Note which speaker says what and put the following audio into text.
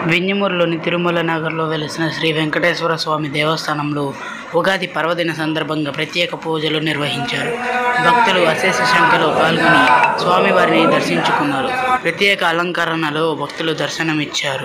Speaker 1: వింజమూరులోని తిరుమల నగర్లో వెలిసిన శ్రీ వెంకటేశ్వర స్వామి దేవస్థానంలో ఉగాది పర్వదిన సందర్భంగా ప్రత్యేక పూజలు నిర్వహించారు. భక్తులు అశేష సంఖ్యలో పాల్గొని స్వామివారిని దర్శించుకున్నారు. ప్రత్యేక అలంకరణలో భక్తులు దర్శనమిచ్చారు.